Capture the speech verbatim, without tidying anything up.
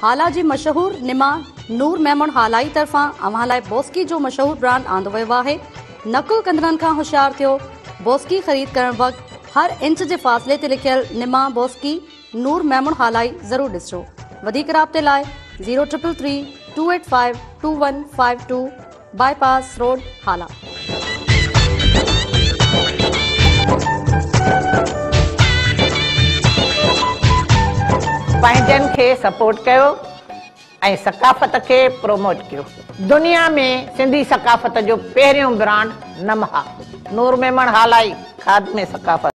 हाला जी मशहूर निमा नूर मेमन हालाई तरफां अव्हां लाइ बोस्की जो मशहूर ब्रांड आंदो वियो आहे। नकुल कंदड़नि खां होशियार थियो। बोस्की ख़रीद करण वक़्तु हर इंच जे फ़ासिले ते लिखियल निमा बोस्की नूर मेमन हालाई ज़रूर ॾिसो। वधीक राब्ते लाइ zero triple three two eight five two one five two bypass road Hala. पंहिंजनि खे सपोर्ट कयो ऐं सकाफ़त खे प्रोमोट कयो। दुनिया में सिंधी सकाफ़त जो पहिरियों ब्रांड नमहा नूर मेमन हालाई खाद में सकाफ़त।